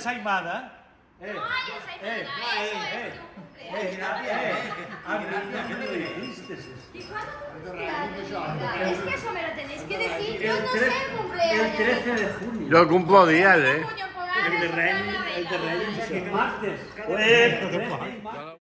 ensaimada. No hay ensaimada, eso es tu cumpleaños. ¿Y cuándo cumpleaños? Es que eso me lo tenéis que decir. Yo no sé el cumpleaños. El 13 de junio. Yo cumplo días, El de Reyes, el martes.